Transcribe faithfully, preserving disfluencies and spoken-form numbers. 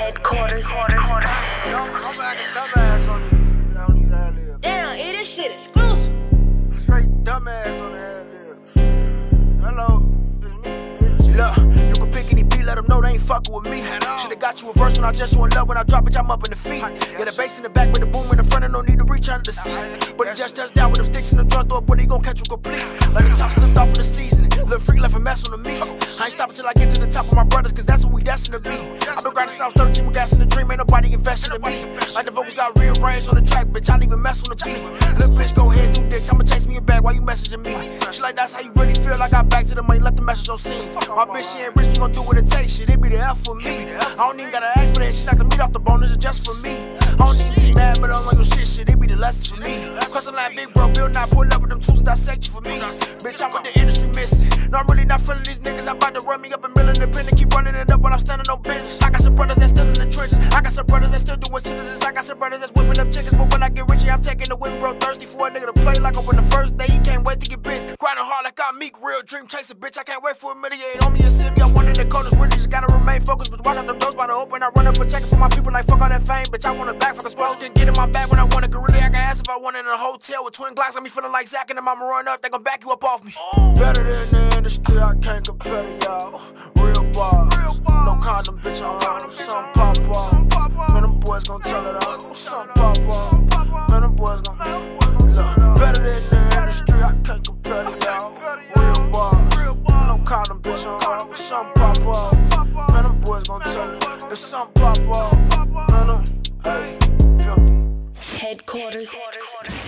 Headquarters. I'm acting dumbass on these, on these ad-libs. Damn, hey, this shit exclusive. Straight dumbass on the ad-libs. Hello, it's me, bitch. Look, you can pick any beat, let them know they ain't fucking with me. Should've got you a verse when I just you in love. When I drop, bitch, I'm up in the feet. Get a bass in the back with the boom in the front and no need to reach under the seat. But he just touched down with them sticks in the drum door, but he gon' catch you complete. Like the top slipped off of the season. Little freak left a mess on the meat. I ain't stopping till I get to the top of my brothers, cause that's what we destined to be. I've been grinding since I was thirteen with gas in the dream, ain't nobody investing in me. Like the vocals got real range on the track, bitch, I don't even mess on the beat. Little bitch, go ahead, do dicks, I'ma chase me a bag while you messaging me. She like, that's how you really feel, I got back to the money, let the message on scene. My bitch, she ain't rich, she gon' do what it takes, shit, it be the F for me. I don't even gotta ask for that, she knock the meat off the bone, this is just for me. I don't even be mad, but I don't like your shit, shit, it be the lesson for me. Cross the line, big bro, Bill, not pull up with them tools and dissect you for me. Bitch, I'm what the industry missing. No, I'm really not feeling these niggas, I'm about to run me up a million independent, keep running it up while I'm standing on business. I got some brothers that still in the trenches, I got some brothers that still doing shit to this, I got some brothers that's whipping up chickens, but when I get rich, yeah, I'm taking the win, bro, thirsty for a nigga to play like open the first day, he can't wait to get busy. Grinding hard like I'm meek, real dream chaser, bitch, I can't wait for a million on me and see me, I wanted the corners, really just gotta remain focused, but watch out them doors by the open, I run up and check it for my people like fuck all that fame, bitch, I want it back, fuck a spoil, can get in my bag when I want it, really, I can ask if I want it in a hotel with twin Glocks, got me feeling like Zach and them, I'ma run up, they gon' back you up off me. Ooh. Better than the industry, I can't compare to y'all, real bars, no condom, bitch, I'm on some pop off, man, them boys gon' tell it all, some pop off, man, them boys gon' look, better than the industry, I can't compare to y'all, real bars, no condom, bitch, I'm on some pop off, man, them boys gon' tell it, it's some pop off, man, them, hey, filthy. Headquarters.